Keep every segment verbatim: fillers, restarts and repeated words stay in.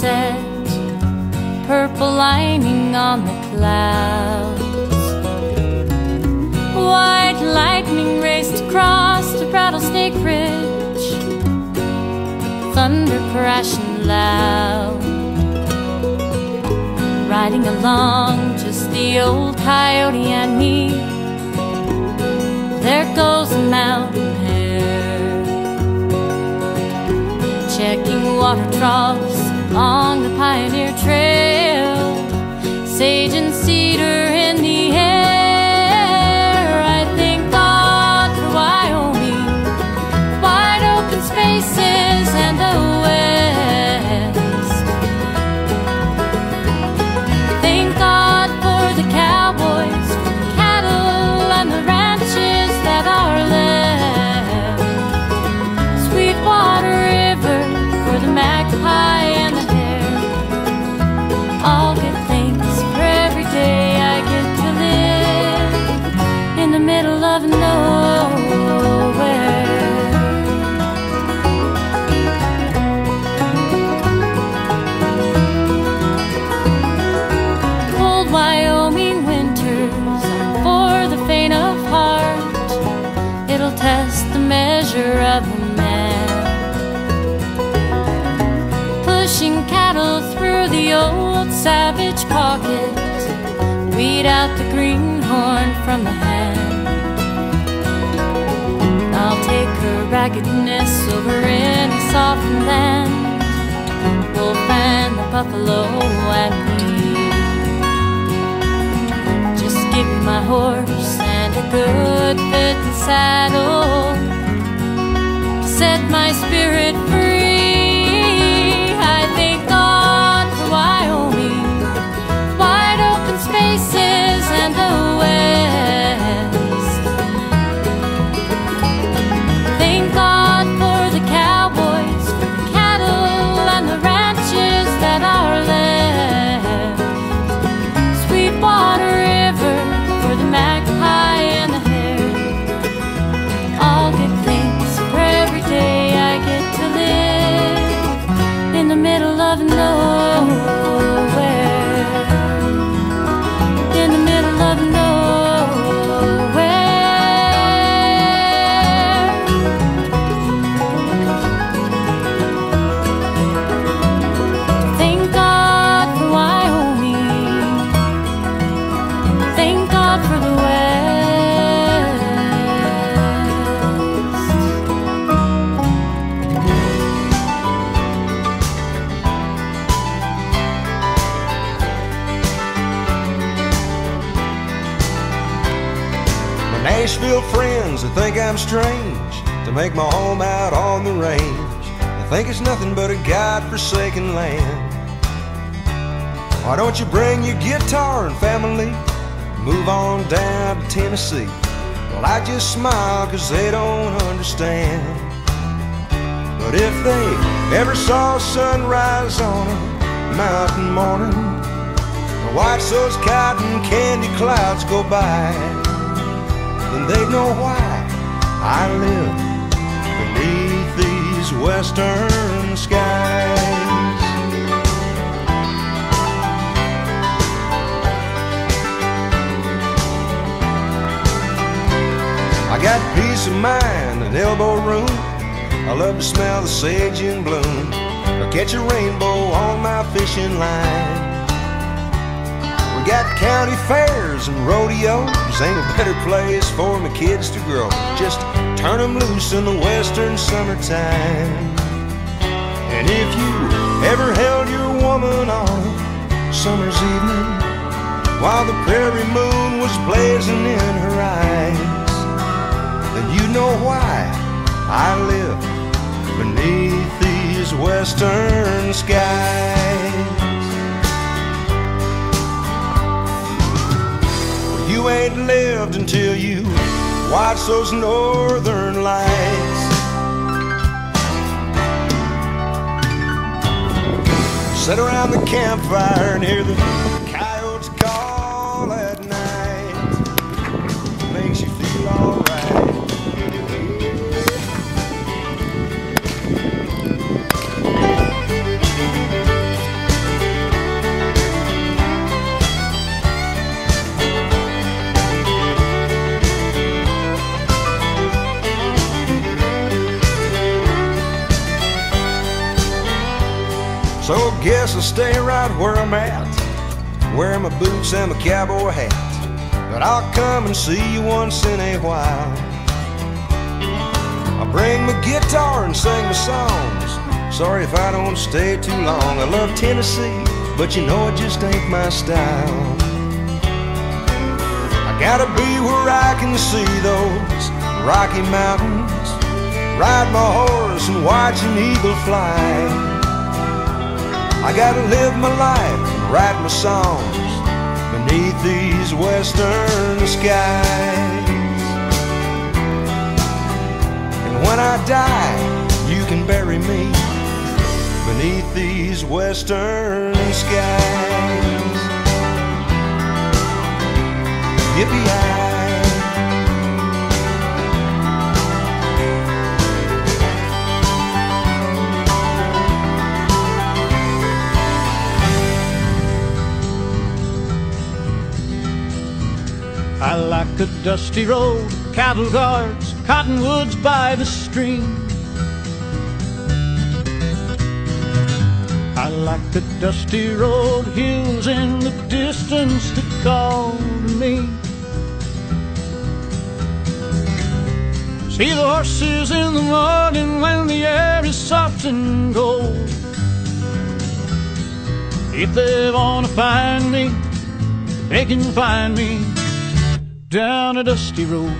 sunset, purple lining on the clouds. White lightning raced across the Rattlesnake Ridge, thunder crashing loud. Riding along, just the old coyote and me. There goes the mountain hare, checking water troughs along the Pioneer Trail, sage and cedar in the air. I thank God for Wyoming, wide open spaces and the West. Thank God for the cowboys, for the cattle and the ranches that are left. Sweetwater River for the magpie and the hare. I'll give thanks for every day I get to live in the middle of nowhere. Cold Wyoming winters are for the faint of heart. It'll test the measure of a man, pushing cattle through the old savage pocket, weed out the greenhorn from the hand. I'll take her raggedness over in a softened land, wolf and the buffalo and me. Just give me my horse and a good fitting saddle, set my spirit free. I thank God for Wyoming, wide open spaces and the West. Thank God for the cowboys, for the cattle and the ranches that are left. Sweetwater River for the magpie and the hare. I'll give thanks for every day I get to live in the middle of nowhere. In the middle of nowhere. Thank God for Wyoming, thank God for the West. Nashville friends that think I'm strange to make my home out on the range. They think it's nothing but a God-forsaken land. Why don't you bring your guitar and family, move on down to Tennessee? Well, I just smile cause they don't understand. But if they ever saw sunrise on a mountain morning, and watch those cotton candy clouds go by, then they know why I live beneath these western skies. I got peace of mind and elbow room. I love to smell the sage in bloom, or catch a rainbow on my fishing line. We got county fairs and rodeos. Ain't a better place for my kids to grow. Just turn them loose in the western summertime. And if you ever held your woman on a summer's evening while the prairie moon was blazing in her eyes, then you know why I live beneath these western skies. You ain't lived until you watch those northern lights. Sit around the campfire and hear the coyotes call at night. Makes you feel alright. guess I'll stay right where I'm at, wearing my boots and my cowboy hat. But I'll come and see you once in a while. I'll bring my guitar and sing my songs. Sorry if I don't stay too long. I love Tennessee, but you know it just ain't my style. I gotta be where I can see those Rocky Mountains, ride my horse and watch an eagle fly. I gotta live my life and write my songs beneath these western skies. And when I die, you can bury me beneath these western skies. Yippee-yi. I like a dusty road, cattle guards, cottonwoods by the stream. I like a dusty road, hills in the distance that call to me. See the horses in the morning when the air is soft and cold. If they wanna find me, they can find me down a dusty road.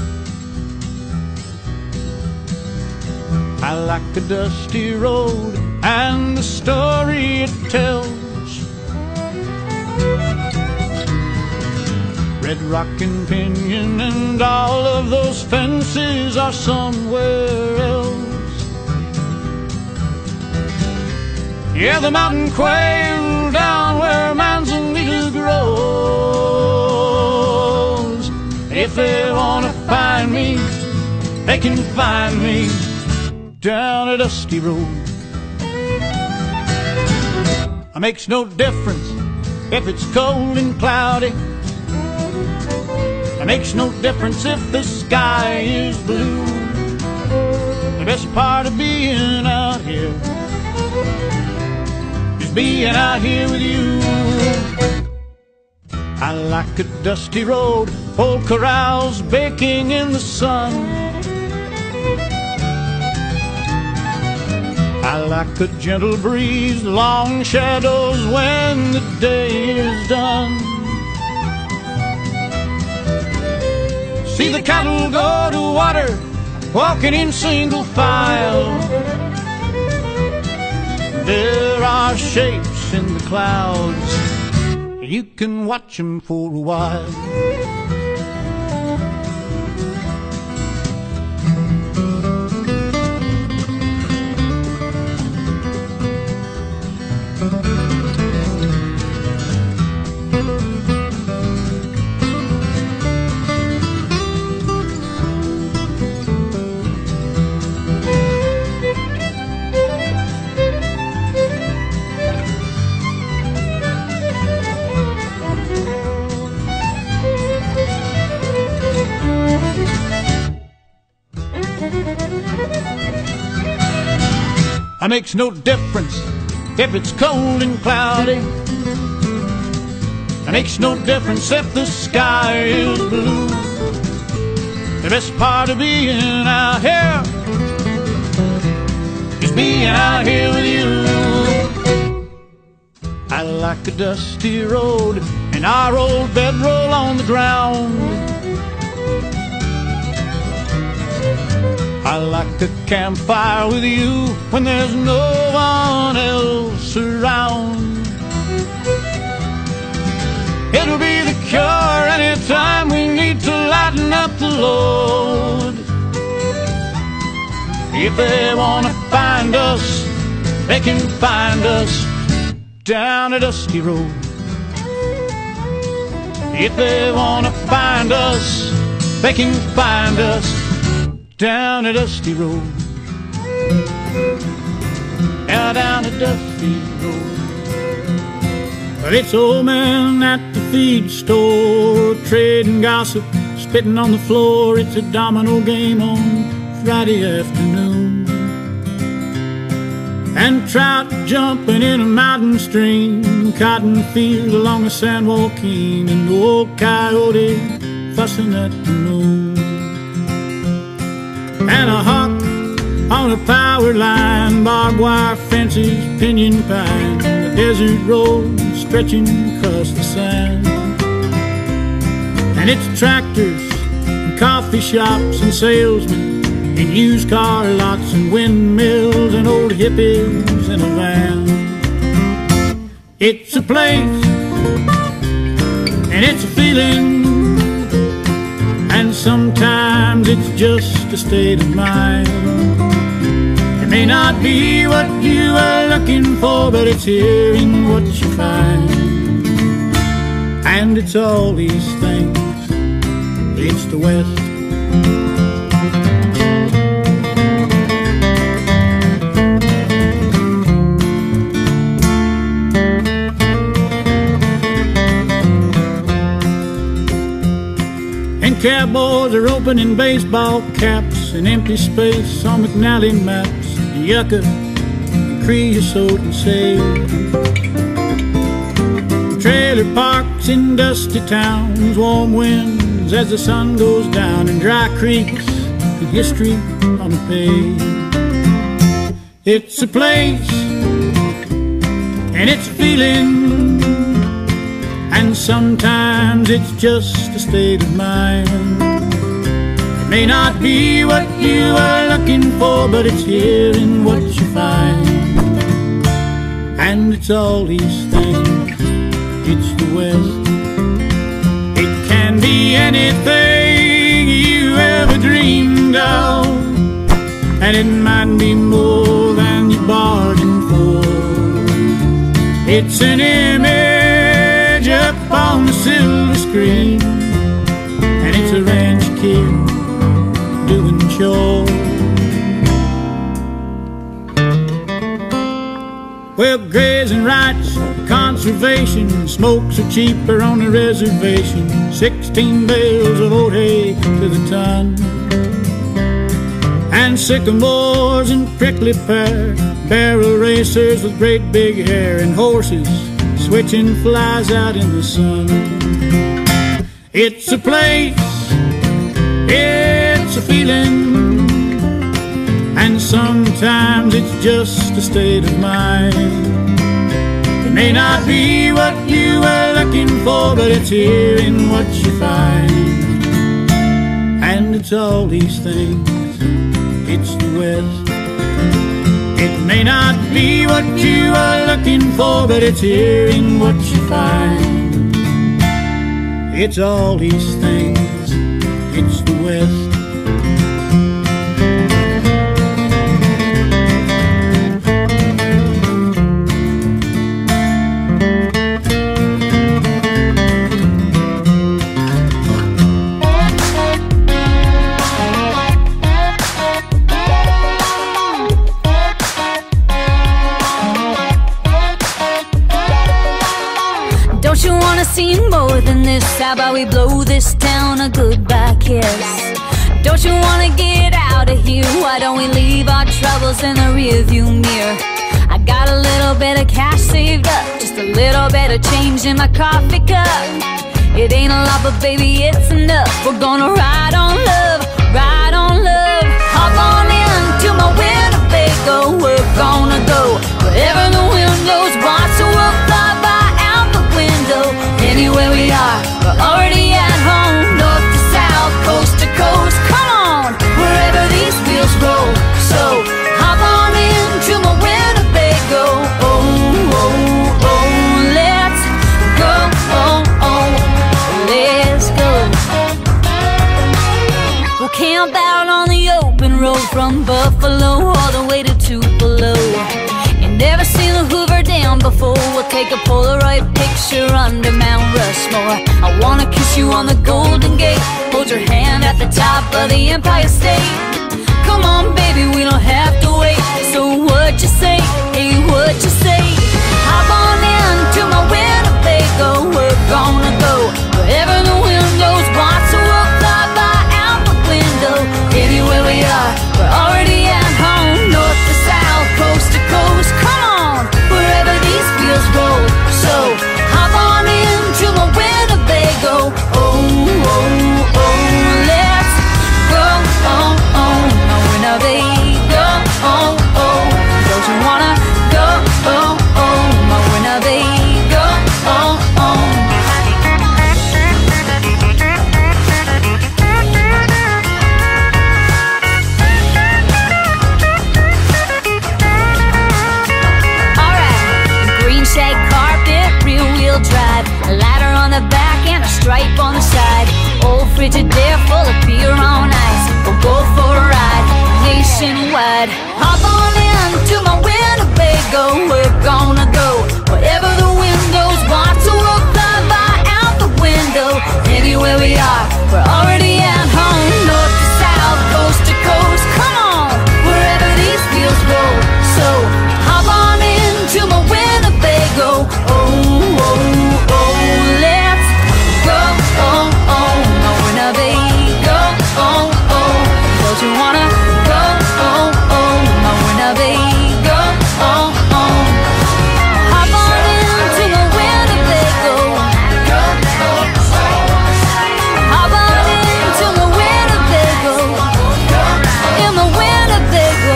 I like a dusty road and the story it tells. Red Rock and Pinyon and all of those fences are somewhere else. Yeah, the mountain quail down where manzanita grows. If they wanna find me, they can find me down a dusty road. It makes no difference if it's cold and cloudy. It makes no difference if the sky is blue. The best part of being out here is being out here with you. I like a dusty road, old corrals baking in the sun. I like a gentle breeze, long shadows when the day is done. See the cattle go to water, walking in single file. There are shapes in the clouds, you can watch them for a while. It makes no difference if it's cold and cloudy. It makes no difference if the sky is blue. The best part of being out here is being out here with you. I like a dusty road and our old bedroll on the ground. I like a campfire with you when there's no one else around. It'll be the cure anytime we need to lighten up the load. If they wanna find us, they can find us down a dusty road. If they wanna find us, they can find us down a dusty road. Yeah, down a dusty road. Well, it's old man at the feed store, trading gossip, spitting on the floor. It's a domino game on Friday afternoon. and trout jumping in a mountain stream, cotton fields along the San Joaquin, and the old coyote fussing at the moon, and a hawk on a power line, barbed wire fences, pinyon pine, the desert road stretching across the sand. And it's tractors and coffee shops and salesmen and used car lots and windmills and old hippies in a van. It's a place and it's a feeling, and sometimes it's just a state of mind. It may not be what you are looking for, but it's here in what you find. And it's all these things. It's the West. And cowboys are opening baseball caps in empty space on McNally maps, and yucca and creosote and sage. Trailer parks in dusty towns, warm winds as the sun goes down, and dry creeks and history on the page. It's a place and it's a feeling, and sometimes it's just a state of mind. It may not be what you are looking for, but it's here in what you find. And it's all these things. It's the West. It can be anything you ever dreamed of, and it might be more than you bargained for. It's an image up on the silver screen, and it's a ranch kid doing chores. Well, grazing rights, conservation, smokes are cheaper on the reservation. Sixteen bales of old hay to the ton, and sycamores and prickly pear, barrel racers with great big hair, and horses switching flies out in the sun. It's a place, it's a feeling, and sometimes it's just a state of mind. It may not be what you were looking for, but it's here in what you find. And it's all these things. It's the West. It may not be what you are looking for, but it's here in what you find. It's all these things. It's the West. Don't you wanna see more than this? How about we blow this town a goodbye kiss? Don't you wanna get out of here? Why don't we leave our troubles in the rearview mirror? I got a little bit of cash saved up, just a little bit of change in my coffee cup. It ain't a lot, but baby, it's enough. We're gonna ride on love, ride on love. Hop on in to my Winnebago. We're gonna go wherever the wind blows. Watch the world fly by out the window. Anywhere we are, we're already at home. North to south, coast to coast. Come on, wherever these wheels roll. So hop on in to my Winnebago. Oh, oh, oh, let's go. Oh, oh, let's go. We'll camp out on the open road from Buffalo all the way to Tupelo. You never seen the Hoover Dam before. We'll take a Polaroid picture under Mount Rushmore. I wanna kiss you on the Golden Gate, hold your hand at the top of the Empire State. Come on, baby, we don't have to wait. So what you say? Hey, what you say? Hop on in to my Winnebago. We're gonna go wherever the wind blows. Watch the world fly by out the window. Anywhere we are, we're already at home. North to south, coast to coast. four-wheel drive, a ladder on the back and a stripe on the side. Old Frigidaire full of beer on ice. We'll go for a ride nationwide. Hop on into my Winnebago. We're gonna go wherever the wind goes. Watch the world fly by out the window. Anywhere we are, we're already at home. North to south, coast to coast. Come on, wherever these wheels roll. So hop on into my Winnebago. Oh, oh, oh, let's go. Oh, oh, my Winnebago. Oh, oh, don't you wanna go? Oh, oh, my Winnebago. Oh, oh, hop on into my Winnebago. Hop on into my Winnebago. In my Winnebago.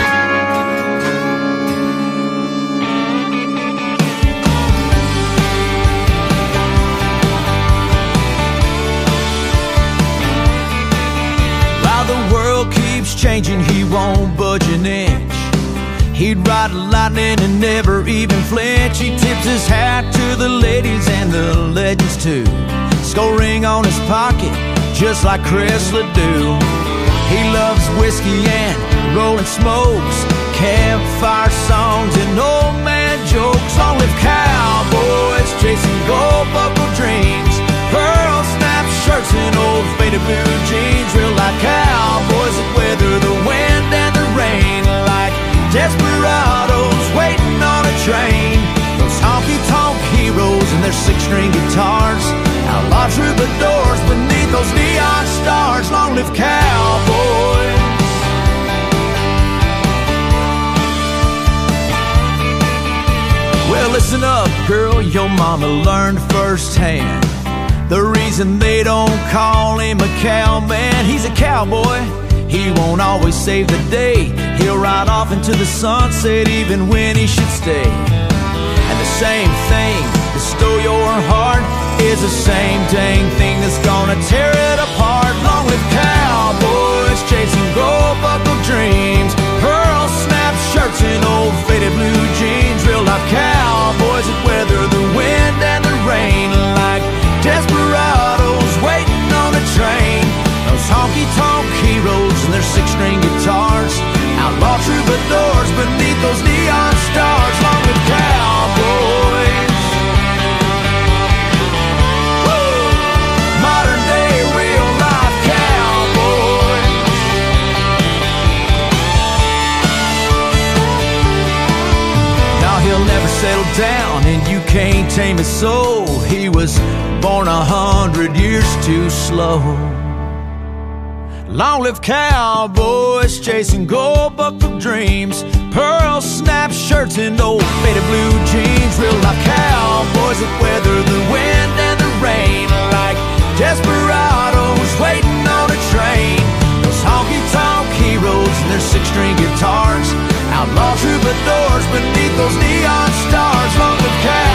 While the world keeps changing, he won't budge an inch. He'd ride lightning and never even flinch. He tips his hat to the ladies and the legends too. Skull ring on his pocket, just like Chrysler do. He loves whiskey and rolling smokes, campfire songs and old man jokes. Long live cowboys chasing gold buckle dreams, pearl snap shirts and old faded blue jeans. Real like cowboys that weather the wind and the rain, like desperados waiting on a train. Those honky-tonk heroes and their six-string guitars, outlaw troubadours beneath those neon stars. Long live cowboys. Well, listen up, girl, your mama learned firsthand the reason they don't call him a cowman. He's a cowboy, he won't always save the day. He'll ride off into the sunset even when he should stay. And the same thing that stole your heart is the same dang thing that's gonna tear it apart. Long live cowboys chasing gold buckle dreams, pearl snap shirts and old faded blue jeans. Real life cowboys that weather the wind and the rain, like desperados waiting on a train. Those honky-tonk heroes and their six-string guitars, outlaw troubadours beneath those neon stars. Long live cowboys. Woo! Modern day real life cowboys. Now he'll never settle down and you can't tame his soul. He was born a hundred years too slow. Long live cowboys chasing gold buckle dreams, pearl snap shirts and old faded blue jeans. Real life cowboys that weather the wind and the rain, like desperados waiting on a train. Those honky-tonk heroes and their six-string guitars, outlaw troubadours beneath those neon stars. Long live cowboys.